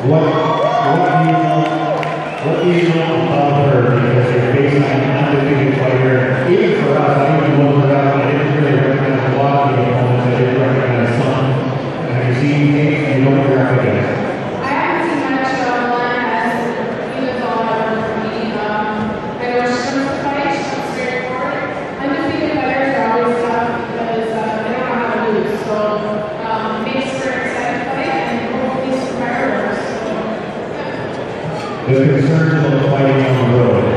What do you know about her? Because you're basically an undefeated fighter. Even for us, I think you looked around, I didn't really recognize a lot of the opponents. I didn't recognize some. Have you seen things you don't recognize? I haven't seen much online as even though I work for me. I know she comes to fight, she's straightforward. Undefeated fighters are always tough because they don't know how to lose. So it makes for an exciting fight and hopefully some fireworks. The concerns about fighting on the road.